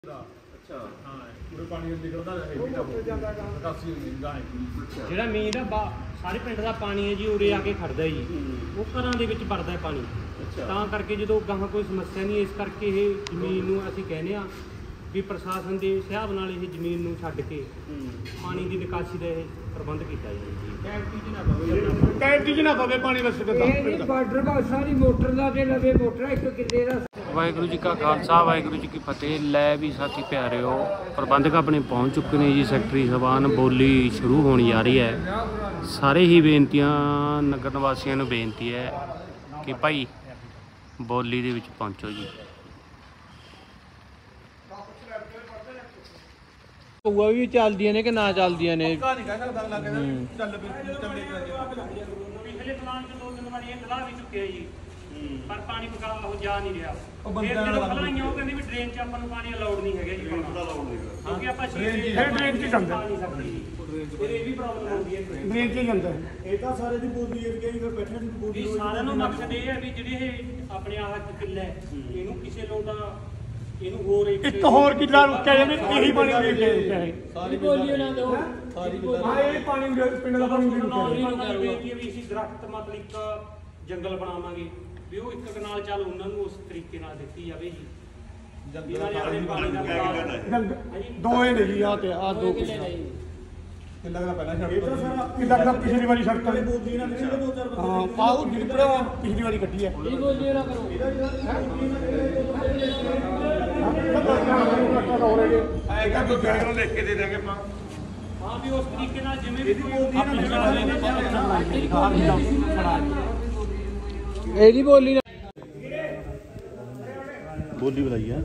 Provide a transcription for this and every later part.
ਜਿਹੜਾ ਮੀਂਹ ਦਾ ਸਾਰੇ ਪਿੰਡ ਦਾ ਪਾਣੀ ਹੈ ਜੀ ਉਰੇ ਆ ਕੇ ਖੜਦਾ ਜੀ, ਉਹ ਘਰਾਂ ਦੇ ਵਿੱਚ ਵੜਦਾ ਪਾਣੀ। ਤਾਂ ਕਰਕੇ ਜਦੋਂ ਗਾਹਾਂ ਕੋਈ ਸਮੱਸਿਆ ਨਹੀਂ, ਇਸ ਕਰਕੇ ਇਹ ਜ਼ਮੀਨ ਨੂੰ ਅਸੀਂ ਕਹਿੰਦੇ ਆ ਵੀ ਪ੍ਰਸ਼ਾਸਨ ਦੇ ਹਿਸਾਬ ਨਾਲ ਇਹ ਜ਼ਮੀਨ ਨੂੰ ਛੱਡ ਕੇ ਪਾਣੀ ਦੀ ਨਿਕਾਸੀ ਦਾ ਇਹ ਪ੍ਰਬੰਧ ਕੀਤਾ ਜਾਵੇ ਜੀ। ਟੈਂਕੀ 'ਚ ਨਾ ਪਵੇ ਪਾਣੀ ਬਸ ਇਹ ਬਾਰਡਰ ਬਹੁਤ ਸਾਰੀ ਮੋਟਰ ਦਾ ਤੇ ਲਵੇ ਮੋਟਰ ਇੱਕ ਕਿੱਲੇ ਦਾ। ਵਾਹਿਗੁਰੂ ਜੀ ਕਾ ਖਾਲਸਾ ਵਾਹਿਗੁਰੂ ਜੀ ਕੀ ਫਤਿਹ। ਲੈ ਵੀ ਸਾਥੀ ਪਿਆਰਿਓ, ਪ੍ਰਬੰਧਕ ਆਪਣੇ ਪਹੁੰਚ ਚੁੱਕੇ ਨੇ ਜੀ। ਸੈਕਟਰੀ ਸਾਹਿਬਾਨ ਬੋਲੀ ਸ਼ੁਰੂ ਹੋਣ ਜਾ ਰਹੀ ਹੈ। ਸਾਰੇ ਹੀ ਬੇਨਤੀਆਂ ਨਗਰ ਨਿਵਾਸੀਆਂ ਨੂੰ ਬੇਨਤੀ ਹੈ ਕਿ ਭਾਈ ਬੋਲੀ ਦੇ ਵਿੱਚ ਪਹੁੰਚੋ ਜੀ। ਪਊਆ ਵੀ ਚੱਲਦੀਆਂ ਨੇ ਕਿ ਨਾ ਚੱਲਦੀਆਂ ਨੇ? ਪਿਛਲੇ ਪਲਾਨ ਚ 2-3 ਵਾਰੀ ਇਹ ਤਲਾਹ ਵੀ ਚੁੱਕਿਆ ਜੀ, ਪਰ ਪਾਣੀ ਪਕਾ ਉਹ ਜਾ ਨਹੀਂ ਰਿਹਾ। ਫਿਰ ਜਦੋਂ ਖਲਾਈਆਂ ਉਹ ਕਹਿੰਦੇ ਵੀ ਡਰੇਨ ਚ ਆਪਾਂ ਨੂੰ ਪਾਣੀ ਅਲਾਉਡ ਨਹੀਂ ਹੈਗਾ ਜੀ, ਕਿਉਂਕਿ ਆਪਾਂ ਡਰੇਨ 'ਚ ਜਾਂਦਾ, ਫਿਰ ਇਹ ਵੀ ਪ੍ਰੋਬਲਮ ਆਉਂਦੀ ਹੈ। ਡਰੇਨ 'ਚ ਜਾਂਦਾ ਇਹ ਤਾਂ ਸਾਰੇ ਦੀ ਬੋਲੀ ਏਰੀਆ ਹੀ ਫਿਰ ਬੈਠੇ ਦੀ ਬੋਲੀ ਸਾਰਿਆਂ ਨੂੰ ਮਕਸਦ ਇਹ ਹੈ ਵੀ ਜਿਹੜੇ ਇਹ ਆਪਣੇ ਆਹ ਕਿੱਲਾ ਹੈ ਇਹਨੂੰ ਕਿਸੇ ਲੋਟਾ ਇਹਨੂੰ ਹੋਰ ਇੱਕ ਹੋਰ ਕਿੱਲਾ ਰੁਕਿਆ ਜਾਵੇ, ਇਹੀ ਪਾਣੀ ਦੇ ਕੇ ਸਾਰੀ ਬੋਲੀ ਨਾ ਦੋ ਹਾਂ ਇਹ ਪਾਣੀ ਪਿੰਡ ਦਾ ਪਾਣੀ ਵੀ ਅਸੀਂ ਦਰਖਤ ਮਤਲਬ ਇੱਕ ਜੰਗਲ ਬਣਾਵਾਂਗੇ ਵੀ ਉਹ ਇੱਕ ਕਨਾਲ ਚੱਲ ਉਹਨਾਂ ਨੂੰ ਉਸ ਤਰੀਕੇ ਨਾਲ ਦਿੱਤੀ ਜਾਵੇ ਜੀ। ਦੋਏ ਨੇ ਜੀ ਆ ਤੇ ਆ ਦੋ ਕਿੱਲਾ ਦਾ ਪਹਿਲਾਂ ਛੱਡ ਕਿੱਲਾ ਦਾ ਪਿਛਲੀ ਵਾਰੀ ਸੜਕ ਵਾਲੀ ਬੋਲੀ ਨਾ ਕਿਸੇ ਦੇ 2-4 ਹਾਂ ਪਾਉ ਜਿਹੜਾ ਪਿਛਲੀ ਵਾਰੀ ਕੱਢੀ ਹੈ। ਇਹ ਬੋਲੀ ਨਾ ਕਰੋ ਲਿਖ ਕੇ ਦੇ ਦੇਗੇ ਆਪਾਂ। ਹਾਂ ਵੀ ਉਸ ਤਰੀਕੇ ਨਾਲ ਜਿਵੇਂ ਵੀ ਕੋਈ ਇਹਦੀ ਬੋਲੀ ਬੋਲੀ ਬੁਲਾਈ ਆ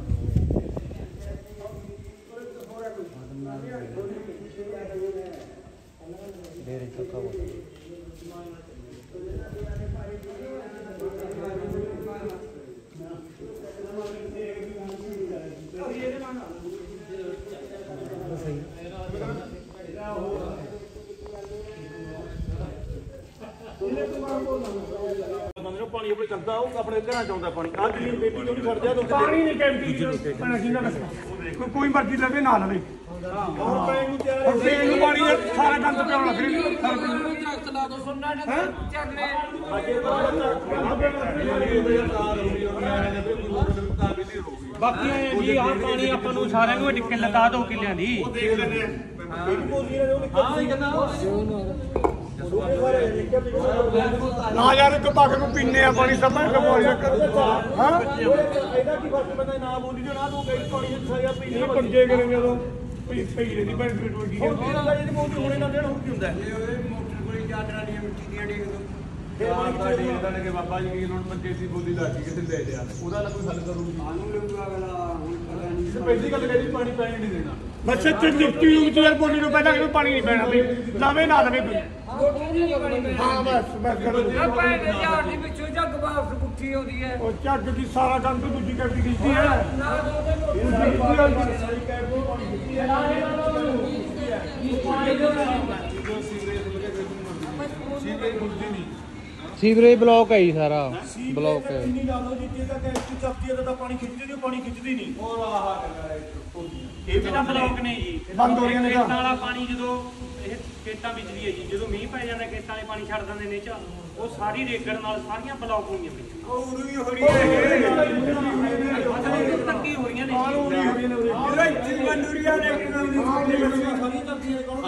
ਪਾਣੀ ਆਪਣੇ ਚੱਲਦਾ, ਉਹ ਆਪਣੇ ਘਰਾਂ ਚ ਆਉਂਦਾ ਪਾਣੀ। ਆਹ ਜਿਹੜੀ ਬੇਟੀ ਤੋਂ ਛੱਡ ਜਾ ਪਾਣੀ ਨਹੀਂ ਟੈਂਕੀ ਕੋਈ ਮਰਜ਼ੀ ਲਵੇ ਨਾ ਲਵੇ, ਹੋਰ ਪੈਣ ਨੂੰ ਤਿਆਰ ਹੈ। ਪੀਣ ਨੂੰ ਪਾਣੀ ਸਾਰਾ ਗੰਦ ਪਿਆਉਣ ਲੱਗ ਰਿਹਾ। ਦਰਖਤ ਲਾ ਦੋ ਸੁਣਨਾ ਨਾ ਚੱਲਨੇ ਬਾਕੀ ਜੀ ਆਹ ਪਾਣੀ ਆਪਾਂ ਨੂੰ ਸਾਰਿਆਂ ਨੂੰ ਟਿੱਕੇ ਲਗਾ 2 ਕਿੱਲਿਆਂ ਦੀ। ਨਾ ਯਾਰ ਇੱਕ ਪੱਕ ਨੂੰ ਪੀਨੇ ਆ ਪਾਣੀ ਸਭ ਨੂੰ ਪਾਣੀ ਹਾਂ ਇਹਦਾ ਕੀ ਫਰਕ ਪੈਂਦਾ ਨਾ ਬੋਲੀ ਜੋ ਨਾ ਤੂੰ ਕਈ ਪਾਣੀ ਚ ਸਾਇਆ ਪੀਣੇ ਇਹ ਪੰਜੇ ਕਰੇ ਜਦੋਂ ਪੀ ਪਈ ਦੀ ਬੈਂਕ ਟੁੱਟੀ ਹੁਣ ਪੀਣ ਦਾ ਜਿਹੜੀ ਬੋਲੀ ਹੋਣੇ ਨਾ ਦੇਣ ਹੁਣ ਕੀ ਹੁੰਦਾ ਮੋਟਰ ਕੋਲ ਚਾਦਰਾਂ ਦੀਆਂ ਮਿੱਟੀ ਦੀਆਂ ਡੇਗ ਦੋ ਕੇ ਬਾਬਾ ਜੀ ਹੁਣ ਮੰਜੇ ਦੀ ਬੋਲੀ ਲਾ ਕੇ ਕਿਤੇ ਲੈ ਜਾ, ਉਹਦਾ ਨਾ ਕੋਈ ਹੱਲ ਕਰੂ। ਸਾਨੂੰ ਲੱਗੂਗਾ ਅਗਲਾ ਹੁਣ ਪਤਾ ਨਹੀਂ ਪਹਿਲੀ ਗੱਲ ਕਹਿੰਦੀ ਪਾਣੀ ਪੈਣ ਨਹੀਂ ਦੇਣਾ। ਬਸ ਇੱਥੇ ਲਿਖਤੀ ਰੂਪ ਚ ਯਾਰ ਬੋਲੀ ਨੂੰ ਪਹਿਲਾਂ ਕਿ ਪਾਣੀ ਨਹੀਂ ਪੈਣਾ ਬਈ ਲਵੇ ਨਾ ਲਵੇ ਕੋਈ। ਹਾਂ ਬਸ ਕਰੋ ਆ ਭੈਣ ਦੇ ਯਾਰ ਦੀ ਪਿੱਛੋਂ ਜੱਗ ਵਾਪਸ ਪੁੱਠੀ ਆਉਂਦੀ ਹੈ। ਉਹ ਝੱਗ ਦੀ ਸਾਰਾ ਕੰਮ ਤੋਂ ਦੂਜੀ ਕਰਦੀ ਕੀਤੀ ਹੈ। ਨਾ ਦੋ ਤੇ ਸਾਰੀ ਕੈਬ ਨੂੰ ਪਾਣੀ ਦਿੱਤੀ ਹੈ ਸੀਵਰੇਜ ਬਲੌਕ ਹੈ ਜੀ, ਸਾਰਾ ਬਲੌਕ ਹੈ। ਨਹੀਂ ਲਾ ਲਓ ਜਿੱਤੇ ਤੱਕ ਐਸਟੀ ਚੱਪਦੀ ਹੈ ਤਾਂ ਪਾਣੀ ਖਿੱਚਦੀ ਨਹੀਂ, ਪਾਣੀ ਖਿੱਚਦੀ ਨਹੀਂ। ਹੋਰ ਇਹ ਵੀ ਤਾਂ ਬਲੌਕ ਨੇ ਜੀ, ਬੰਦ ਹੋ ਰਹੀਆਂ ਨੇ। ਖੇਤਾਂ ਵਾਲਾ ਪਾਣੀ ਜਦੋਂ ਇਹ ਖੇਤਾਂ ਵਿਚਲੀ ਹੈ ਜੀ, ਜਦੋਂ ਮੀਂਹ ਪੈ ਜਾਂਦਾ ਖੇਤਾਂ ਵਾਲੇ ਪਾਣੀ ਛੱਡ ਦਿੰਦੇ ਨੇ ਚ ਉਹ ਸਾਰੀ ਰੇਗੜ ਨਾਲ ਸਾਰੀਆਂ ਬਲੌਕ ਹੋਈਆਂ ਪਈਆਂ। ਉਹ ਉਰੀ ਹੋ ਰਹੀ ਹੈ ਮਤਲਬ ਤੱਕੀ ਹੋ ਰਹੀਆਂ ਨੇ ਉਹਦਾ ਚਿੰਗੰਡੂਰੀਆ ਨੇ ਸਾਰੀ ਚੱਪਦੀਆਂ ਕੌਣ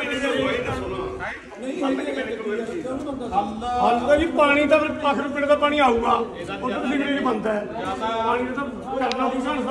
ਹਾਂ ਜੀ ਪਾਣੀ ਤਾਂ ਪਾਖਰ ਪਿੰਡ ਦਾ ਪਾਣੀ ਆਊਗਾ, ਉਧਰ ਸੀਵਰੇਜ ਬੰਦ ਹੈ। ਪਾਣੀ ਤਾਂ ਕਰਨਾ ਪਊਗਾ ਨਾ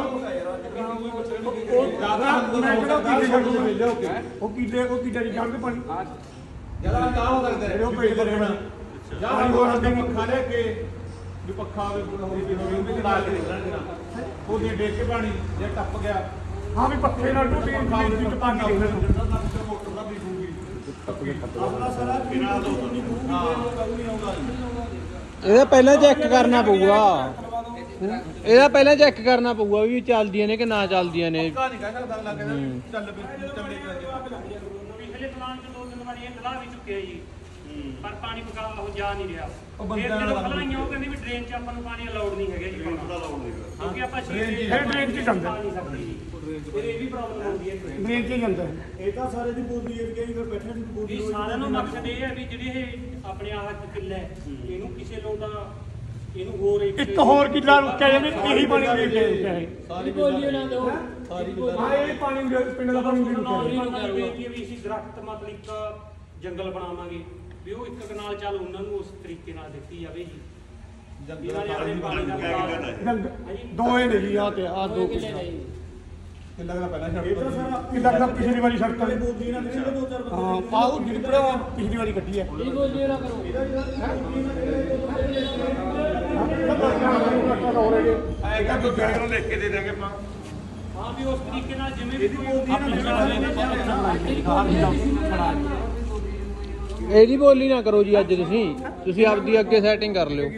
ਉਹ ਕੀਲੇ ਉਹ ਕੀਲੇ ਦੀ ਜੰਗ ਪਾਣੀ ਜਿਆਦਾ ਕਾ ਹੋ ਸਕਦਾ ਹੈ ਉਹ ਭੇਜ ਦੇਣਾ ਜਾਂ ਹੋਰ ਅੱਗੇ ਪੱਖਾ ਲੈ ਕੇ ਵੀ ਪੱਖਾ ਹੋਵੇ ਉਹ ਵੀ ਲਾ ਕੇ ਉਹਦੇ ਡੇਕ ਕੇ ਪਾਣੀ ਜੇ ਟੱਪ ਗਿਆ ਹਾਂ ਵੀ ਪੱਖੇ ਨਾਲ ਟੁੱਟੀ ਦੀ ਚ ਪਾਣੀ ਦੇ ਮੋਟਰ ਦਾ ਵੀ ਡੂਗੀ ਆਪਣਾ ਸਾਰਾ ਬਿਨਾਂ ਤੋਂ ਨਹੀਂ ਡੂਗੀ ਨਹੀਂ ਆਉਂਦਾ। ਇਹਦਾ ਪਹਿਲਾਂ ਚੈੱਕ ਕਰਨਾ ਪਊਗਾ, ਇਹਦਾ ਪਹਿਲਾਂ ਚੈੱਕ ਕਰਨਾ ਪਊਗਾ ਵੀ ਚੱਲਦੀਆਂ ਨੇ ਕਿ ਨਾ ਚੱਲਦੀਆਂ ਨੇ। ਪੱਕਾ ਨਹੀਂ ਕਹਿ ਸਕਦਾ ਅਗਲਾ ਕਹਿੰਦਾ ਚੱਲ ਚੱਲੇ ਪਿਛਲੇ ਪਲਾਨ ਚ 2-3 ਵਾਰੀ ਇਹ ਤਲਾਹ ਵੀ ਚੁੱਕਿਆ ਜੀ, ਪਰ ਪਾਣੀ ਪਕਾ ਉਹ ਜਾ ਨਹੀਂ ਰਿਹਾ ਉਹ ਫਿਰ ਬੰਦਾ ਜਦੋਂ ਖਲਾਈਆਂ ਉਹ ਕਹਿੰਦੇ ਵੀ ਡਰੇਨ 'ਚ ਆਪਾਂ ਨੂੰ ਪਾਣੀ ਅਲਾਉਡ ਨਹੀਂ ਹੈਗਾ ਜੀ ਕਿਉਂਕਿ ਆਪਾਂ ਡਰੇਨ 'ਚ ਜਾਂਦਾ। ਪਾ ਨਹੀਂ ਸਕਦੇ ਜੀ ਫਿਰ ਇਹ ਵੀ ਪ੍ਰੋਬਲਮ ਹੁੰਦੀ ਹੈ ਡਰੇਨ 'ਚ ਜਾਂਦਾ ਇਹ ਤਾਂ ਸਾਰੇ ਦੀ ਬੋਲੀ ਹੈ ਕਿ ਫਿਰ ਬੈਠੇ ਦੀ ਬੋਲੀ ਵੀ ਸਾਰਿਆਂ ਨੂੰ ਮਕਸਦ ਇਹ ਹੈ ਵੀ ਜਿਹੜੇ ਇਹ ਆਪਣੇ ਆਹ ਕਿੱਲਾ ਹੈ ਇਹਨੂੰ ਕਿਸੇ ਲੋਟਾ ਇਹਨੂੰ ਹੋਰ ਇੱਕ ਹੋਰ ਕਿੱਲਾ ਰੁਕਿਆ ਜਾਵੇ ਇਹੀ ਪਾਣੀ ਦੇ ਚਾਹੇ ਸਾਰੀ ਬੋਲੀ ਨਾ ਦੋ ਹਾਂ ਇਹ ਪਾਣੀ ਪਿੰਡ ਦਾ ਪਾਣੀ ਰੁਕਿਆ ਵੀ ਅਸੀਂ ਦਰਖਤ ਮਤਲਬ ਇੱਕ ਜੰਗਲ ਬਣਾਵਾਂਗੇ ਵੀ ਉਹ ਇੱਕ ਕਨਾਲ ਚੱਲ ਉਹਨਾਂ ਨੂੰ ਉਸ ਤਰੀਕੇ ਨਾਲ ਦਿੱਤੀ ਜਾਵੇ ਜੀ ਇਹਨਾਂ ਨੇ ਆਪਣੇ ਪਾਣੀ ਦਾ ਦੋਏ ਨੇ ਜੀ ਆ ਤੇ ਆ ਦੋ ਕਿੱਲਾ ਦਾ ਪਹਿਲਾਂ ਛੱਡ ਕਿੱਲਾ ਦਾ ਪਿਛਲੀ ਵਾਰੀ ਸੜਕ ਵਾਲੀ ਬੋਲੀ ਨਾ ਕਿਸੇ ਦੇ 2-4 ਹਾਂ ਪਾਉ ਜਿਹੜਾ ਪਿਛਲੀ ਵਾਰੀ ਕੱਢੀ ਹੈ ਇਹ ਬੋਲੀ ਨਾ ਕਰੋ ਐਗਾ ਕੋਈ ਗੈਰ ਨੂੰ ਲਿਖ ਕੇ ਦੇ ਦੇਗੇ ਆਪਾਂ ਹਾਂ ਵੀ ਉਸ ਤਰੀਕੇ ਨਾਲ ਜਿਵੇਂ ਵੀ ਕੋਈ ਇਹਦੀ ਬੋਲੀ ਨਾ ਕਰੋ ਜੀ ਅੱਜ ਤੁਸੀਂ ਆਪਦੀ ਅੱਗੇ ਸੈਟਿੰਗ ਕਰ ਲਿਓ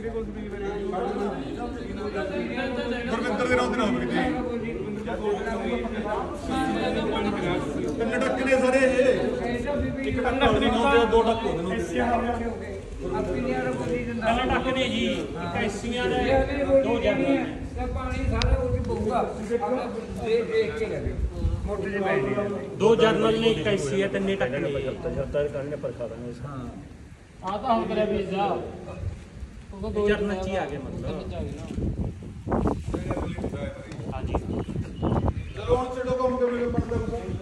ਗੁਰਵਿੰਦਰ ਦੇ ਨਾਮ ਦੇ ਨਾਮ ਕਿਤੇ ਕਿੰਨੇ ਟੱਕੇ ਨੇ ਸਾਰੇ ਇਹ ਇੱਕ ਟੱਕਾ ਤੇ ਦੋ ਟੱਕੇ ਪਹਿਲਾਂ ਟੱਕਦੇ ਜੀ ਇੱਕ ਐਸੀਆਂ ਦੇ ਦੋ ਜਨਰਲ ਤੇ ਪਾਣੀ ਸਾਰਾ ਉਹ ਪਊਗਾ ਦੇਖ ਕੇ ਕਰੇ ਮੋਟਰ ਦੇ ਬੈਠ ਦੋ ਜਨਰਲ ਨੇ ਇੱਕ ਐਸੀ ਹੈ ਤਿੰਨੇ ਟੱਕ ਨੇ ਆ ਤਾਂ ਹੁਣ ਕਰਿਆ ਵੀਜ਼ਾ ਉਹ ਦੋ ਜਨਰਲ ਚ ਹੀ ਆ ਗਏ ਮਤਲਬ ਹਾਂਜੀ ਚਲੋ ਹੁਣ ਛੱਡੋ ਕੰਮ ਕੇ ਮੇਰੇ ਪੜਦਾ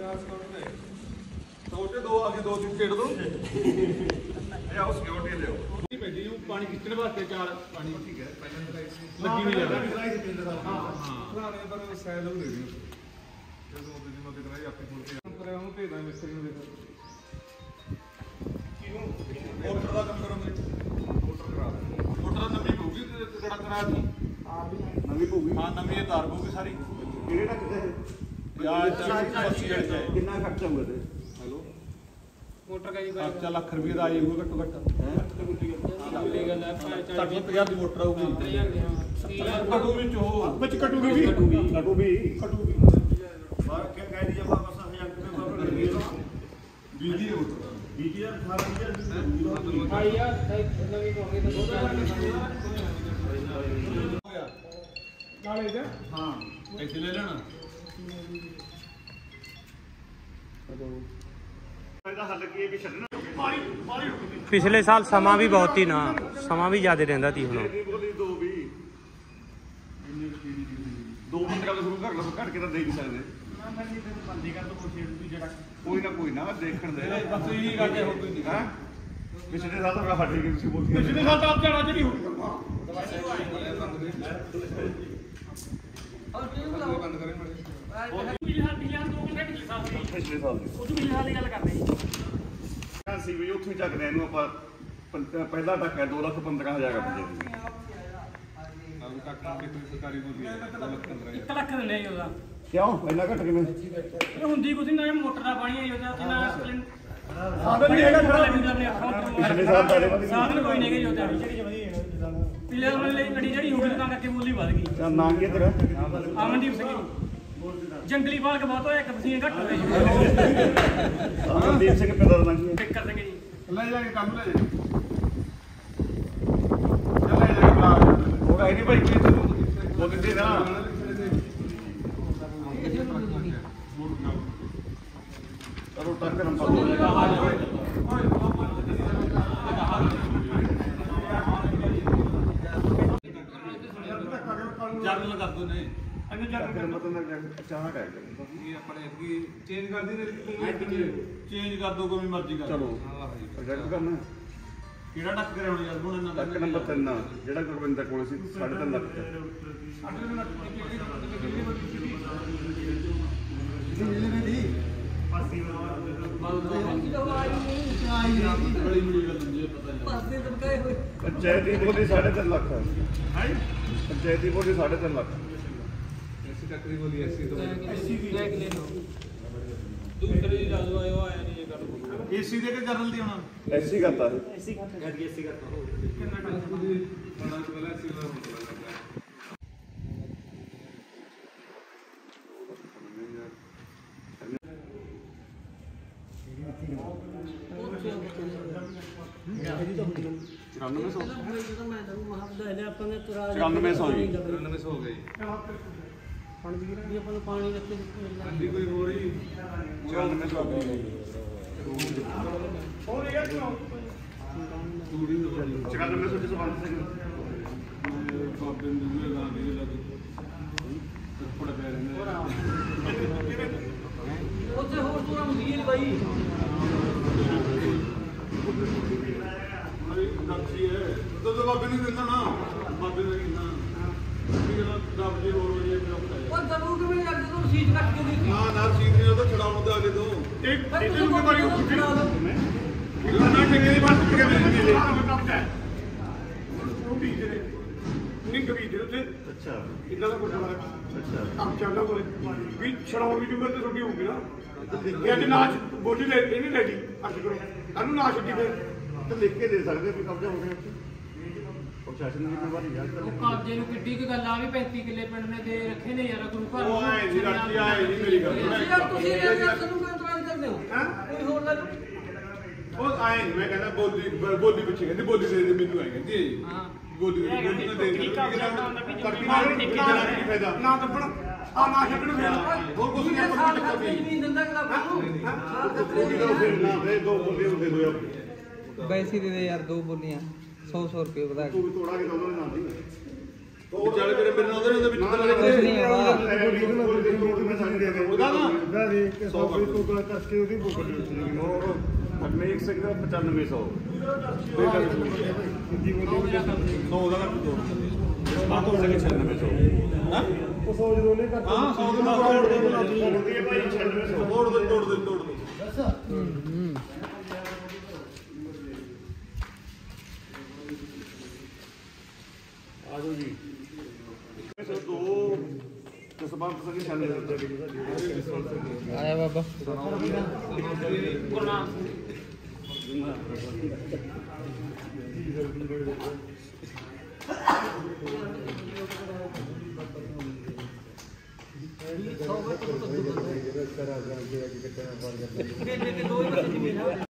ਛੋਟੇ ਦੋ ਆ ਗਏ ਦੋ ਤਿੰਨ ਛੇੜ ਦੋ ਇਹ ਆਓ ਸਿਕਿਉਰਿਟੀ ਲਿਓ ਇਹ ਭੇਜੀ ਉਹ ਪਾਣੀ ਖਿੱਚਣ ਵਾਸਤੇ ਚਾਰ ਪਾਣੀ ਠੀਕ ਹੈ ਲੱਗੀ ਹੋਈ ਆ ਹਾਂ ਪੁਰਾਣੇ ਪਰ ਸਾਈਡ ਉਹ ਦੇ ਦਿਓ ਜਦੋਂ ਉਹਦੇ ਜਿਵੇਂ ਦੇ ਕਰਾਈ ਆਪੇ ਖੋਲ ਕੇ ਪਰ ਉਹਨੂੰ ਭੇਜਦਾ ਮਿਸਤਰੀ ਨੂੰ ਦੇਖੋ ਕਿਉਂ ਮੋਟਰ ਦਾ ਕੰਮ ਕਰੋ ਮੋਟਰ ਕਰਾ ਦੇ ਮੋਟਰ ਦਾ ਨਵੀਂ ਪਊਗੀ ਤੇ ਜਿਹੜਾ ਕਰਾ ਦੀ ਨਵੀਂ ਪਊਗੀ ਹਾਂ ਨਵੀਂ ਇਹ ਤਾਰ ਪਊਗੀ ਸਾਰੀ ਕਿਹੜੇ ਟੱਕਦੇ ਯਾਰ 80 ਵਾਲੇ ਕਿੰਨਾ ਖਰਚਾ ਹੋਊਗਾ ਤੇ ਹੈਲੋ ਮੋਟਰ ਕਾ ਜੀ ਖਰਚਾ ਲੱਖ ਰੁਪਏ ਦਾ ਆ ਜਾਊਗਾ ਘੱਟੋ ਘੱਟ ਇਹ ਗੱਲ ਹੈ 50 ਦੀ ਮੋਟਰ ਆਊਗੀ ਕਟੂ ਵਿੱਚ ਉਹ ਵਿੱਚ ਕਟੂਗੀ ਵੀ ਕਟੂਗੀ ਬਾਹਰ ਕਿਆ ਕਹਿ ਦੀ ਆਪਾਂ ਬਸ 1000 ਰੁਪਏ ਬਾਹਰ ਲੱਗੀ ਬਿਜਲੀ ਮੋਟਰ 20000 18000 ਆਈ ਯਾਰ ਨਵੀਂ ਕੋਗੇ ਤਾਂ ਨਾਲੇ ਦਾ ਹਾਂ ਪੈਸੇ ਲੈ ਲੈਣਾ ਇਹਦਾ ਹੱਲ ਕੀ ਹੈ ਕਿ ਛੱਡਣਾ ਪਿਛਲੇ ਸਾਲ ਸਮਾਂ ਵੀ ਬਹੁਤ ਹੀ ਨਾ ਸਮਾਂ ਵੀ ਜ਼ਿਆਦਾ ਰਹਿੰਦਾ ਸੀ ਹੁਣ ਬੋਲੀ ਦੋ ਵੀ ਦੋ ਬੰਦੇ ਨਾਲ ਸ਼ੁਰੂ ਕਰ ਲਓ ਘੱਟ ਕੇ ਤਾਂ ਦੇ ਨਹੀਂ ਸਕਦੇ ਕੋਈ ਨਾ ਦੇਖਣ ਦੇ ਬਸ ਇਹੀ ਗੱਲ ਹੈ ਹੋਰ ਕੋਈ ਨਹੀਂ ਹੈ ਪਿਛਲੇ ਸਾਲ ਤਾਂ ਹਟ ਗਈ ਤੁਸੀਂ ਬੋਲਦੇ ਪਿਛਲੇ ਸਾਲ ਤਾਂ ਆਪ ਜਾਣਾ ਜਿਹੜੀ ਹੋਣੀ ਬੰਦ ਕਰੇ ਮੜੇ ਪਿਛਲੇ ਸਾਲ ਦੀ ਉਹ ਵੀ ਹਾਲ ਦੀ ਗੱਲ ਕਰਦੇ ਜੀ ਸੀ ਵੀ ਉੱਥੇ ਚੱਕਦੇ ਇਹਨੂੰ ਆਪਾਂ ਪਹਿਲਾ ਟੱਕ ਹੈ 2,15,000 ਰੁਪਏ ਆਲੂ ਟੱਕਾ ਵੀ ਕੋਈ ਸਰਕਾਰੀ ਬੋਲੀ ਹੈ 2,15,000 1 ਲੱਖ ਦਿੰਦੇ ਜੀ ਉਹਦਾ ਕਿਉਂ ਪਹਿਲਾਂ ਘੱਟ ਕਿਵੇਂ ਇਹ ਹੁੰਦੀ ਕੁਝ ਨਹੀਂ ਨਾ ਮੋਟਰ ਦਾ ਪਾਣੀ ਆਈ ਉਹਦਾ ਤੇ ਨਾ ਸਾਧਨ ਨਹੀਂ ਹੈਗਾ ਖੜਾ ਪਿਛਲੇ ਸਾਲ ਤਾਂ ਇਹਦੇ ਸਾਧਨ ਕੋਈ ਨਹੀਂ ਗਈ ਉਹਦਾ ਪਿਛਲੇ ਸਾਲ ਲਈ ਗੱਡੀ ਜਿਹੜੀ ਹੋ ਗਈ ਤਾਂ ਕਰਕੇ ਬੋਲੀ ਵੱਧ ਗਈ ਤਾਂ ਨਾਂ ਕੀ ਹੈ ਤੇਰਾ ਅਮਨਦੀਪ ਸਿੰਘ ਜੰਗਲੀ ਬਾਗ ਬਹੁਤ ਹੋਇਆ ਇੱਕ ਪਸੀਨੇ ਘੱਟ ਹੋਏ ਅਮਨਦੀਪ ਸਿੰਘ ਪਿਤਾ ਦਾ ਨਾਂ ਕੀ ਹੈ ਟਿੱਕਰ ਸਿੰਘ ਜੀ ਲੈ ਜਾ ਕੇ ਕੰਮ ਲੈ ਜਾ ਚੱਲ ਲੈ ਜਾ ਕੇ ਬੁਲਾ ਉਹ ਕਹਿੰਦੀ ਭਾਈ ਕੀ ਤੂੰ ਬੋਲਦੇ ਨਾ ਚਲੋ ਟੱਕ ਨੰਬਰ ਜਰਨਲ ਕਰ ਦੋ ਨੇ ਅਚਾਨਕ ਹੈ ਇਹ ਆਪਣੇ ਕੀ ਚੇਂਜ ਕਰ ਦੀ ਚੇਂਜ ਕਰ ਦੋ ਕੋਈ ਮਰਜ਼ੀ ਕਰ ਚਲੋ ਪ੍ਰੋਜੈਕਟ ਕਰਨਾ ਕਿਹੜਾ ਟੱਕ ਕਰਿਆ ਹੁਣ ਯਾਰ ਹੁਣ ਇਹਨਾਂ ਟੱਕ ਨੰਬਰ 3 ਜਿਹੜਾ ਗੁਰਵਿੰਦਰ ਕੋਲ ਸੀ 3.5 ਲੱਖ ਬੜੀ ਬੜੀ ਗੱਲ ਹੁੰਦੀ ਹੈ ਪਤਾ ਨਹੀਂ ਪੰਚਾਇਤੀ ਬੋਲੀ 3.5 ਲੱਖ ਹੈ ਪੰਚਾਇਤੀ ਬੋਲੀ 3.5 ਲੱਖ ਐਸੀ ਟੱਕਰੀ ਬੋਲੀ ਐਸੀ ਤੋਂ ਦੇਖ ਲੈ ਲੋ ਦੂਸਰੇ ਦੀ ਰਾਜੂ ਆਇਓ ਆਇਆ ਨਹੀਂ ਇਹ ਗੱਲ ਏਸੀ ਦੇ ਕੇ ਜਰਨਲ ਦੀ ਹੋਣਾ ਐਸੀ ਕਰਤਾ ਹੈ ਐਸੀ ਕਰਤਾ ਕਿੰਨਾ ਟੱਕ ਦੀ ਬੜਾ ਪਹਿਲਾਂ ਐਸੀ ਦਾ ਹੁੰਦਾ ਲੱਗਦਾ 9400 ਜੀ 9900 ਹੋ ਗਈ ਵੀ ਆਪਾਂ ਨੂੰ ਪਾਣੀ ਰੱਖੇ ਹਾਂਜੀ ਕੋਈ ਹੋਰ ਹੀ 9400 ਤੂੜੀ ਹੋ ਗਈ 9400 ਦੇ ਸੰਬੰਧ ਸਿੰਘ ਬਾਬੇ ਨੂੰ ਦੂਏ ਲਾ ਦੇ ਲੱਗ ਪੜ ਪੈ ਰਹੇ ਨੇ ਉੱਥੇ ਹੋਰ ਪੂਰਾ ਮੀਲ ਬਾਈ ਦੱਸੀ ਹੈ ਉਦੋਂ ਬਾਬੇ ਨੂੰ ਦਿੰਦਾ ਨਾ ਬਾਬੇ ਨੂੰ ਦਿੰਦਾ ਇਹ ਰੱਬ ਜੀ ਹੋਰ ਵਜੇ ਉਹ ਦਬੂ ਕਿਵੇਂ ਯਾਰ ਜਦੋਂ ਸੀਟ ਕੱਟ ਕੇ ਦਿੱਤੀ ਨਾ ਨਾ ਸੀਟ ਨਹੀਂ ਉਹ ਤਾਂ ਛਡਾਉਣ ਦਾ ਅੱਗੇ ਤੋਂ ਪਰ ਤੁਸੀਂ ਕੋਈ ਛੁਡਾ ਦੋ ਨਾ ਟਿਕੇ ਦੀ ਬਾਤ ਟਿਕੇ ਮੇਰੇ ਲਈ ਕੰਮ ਹੈ ਉਹ ਵੀ ਜਿਹੜੇ ਨਿੰਗ ਵੀ ਜਿਹੜੇ ਉੱਥੇ ਅੱਛਾ ਇੰਨਾ ਦਾ ਗੁਰਦੁਆਰਾ ਅੱਛਾ ਕੰਮ ਚੱਲਦਾ ਕੋਲੇ ਵੀ ਛੜਾਉਣ ਦੀ ਜੁਮਰ ਤੇ ਛੁੱਟੀ ਹੋਊਗੀ ਨਾ ਇਹ ਅੱਜ ਨਾਚ ਬੋਲੀ ਲੈ ਇਹ ਨਹੀਂ ਲੈਣੀ ਅੱਜ ਕਰੋ ਕੱਲ ਨੂੰ ਨਾ ਛੁੱਟੀ ਫਿਰ ਤਾਂ ਲਿਖ ਕੇ ਦੇ ਸਕਦੇ ਵੀ ਕਬਜ਼ਾ ਹੋ ਗਿਆ ਪ੍ਰਸ਼ਾਸਨ ਦੀ ਜ਼ਿੰਮੇਵਾਰੀ ਹੈ ਉਹ ਕਬਜ਼ੇ ਨੂੰ ਕਿੱਡੀ ਕੁ ਗੱਲ ਆ ਵੀ 35 ਕਿੱਲੇ ਪਿੰਡ ਨੇ ਦੇ ਰੱਖੇ ਨੇ ਯਾਰ ਗੁਰੂ ਘਰ ਉਹ ਆਏ ਜੀ ਰਾਤੀ ਆਏ ਜੀ ਮੇਰੀ ਗੱਲ ਯਾਰ ਤੁਸੀਂ ਯਾਰ ਤੁਹਾਨੂੰ ਕੋਈ ਇਤਰਾਜ਼ ਕਰਦੇ ਹੋ ਕੋਈ ਹੋਰ ਲੈ ਲਓ ਉਹ ਆਏ ਨੀ, ਮੈਂ ਕਹਿੰਦਾ ਬੋਲੀ ਪਿੱਛੇ ਕਹਿੰਦੀ ਬੋਲੀ ਦੇ ਦੇ ਮੈਨੂੰ ਆਏ ਕਹਿੰਦੀ ਹਾਂ ਬੋਲੀ ਨਾ ਦੇ ਦੇ ਫਾਇਦਾ ਨਾ ਦੱਬਣ ਆ ਨਾ ਛੱਡਣ ਫਿਰ ਹੋਰ ਕੁਝ ਨਹੀਂ ਆਪਾਂ ਸਾਲ ਨੂੰ ਖਰਚੇ ਜ਼ਮੀਨ ਦਿੰਦਾ ਕਿ ਆਪਾਂ ਨੂੰ ਸਾਲ ਖਰਚੇ ਨਾ ਦੇ ਦੋ ਬੋਲੀ ਦੇ ਦੋ ਯਾਰ ਵੈਸੇ ਦੇ ਯਾਰ ਦੋ ਬੋਲੀਆਂ 100 ਰੁਪਏ ਵਧਾ ਕੇ ਤੂੰ ਵੀ ਤੋੜਾ ਕੇ ਦੋਨੋਂ ਨਾਲ ਦੀ ਚੱਲ ਮੇਰੇ ਨਾਲ ਉਹਦੇ ਵਿੱਚ ਤਾਂ ਕੁਛ ਨਹੀਂ ਹੈਗਾ ਉਹਦਾ ਨਾ ਦਾ ਦੇ ਕੇ 100 ਰੁਪਏ ਤੋਂ ਗੱਲ ਕਰਕੇ ਉਹਦੀ ਬੋਲ ਦਿੱਤੀ ਹੋਰ ਹਰਮੇਕ ਸਿੰਘ ਦਾ 9500 ਜੀ ਬੋਲੀ ਉਹਦਾ ਕਰ ਦੋ ਆ ਤੋਂ ਸਕੇ 9600 ਹਾਂ ਉਹ 100 ਜਦੋਂ ਨੇ ਕਰਤਾ ਹਾਂ 100 ਦੇ ਨਾਲ ਤੋੜ ਦੇ ਹੁੰਦੀ ਹੈ ਭਾਈ 9600 ਤੋੜ ਦੇ ਆਜੋ ਜੀ 2 ਜਸਵੰਤ ਸਿੰਘ ਛਾਲੇ ਆਇਆ ਬਾਬਾ ਗੁਰਨਾਮ ਸਿੰਘ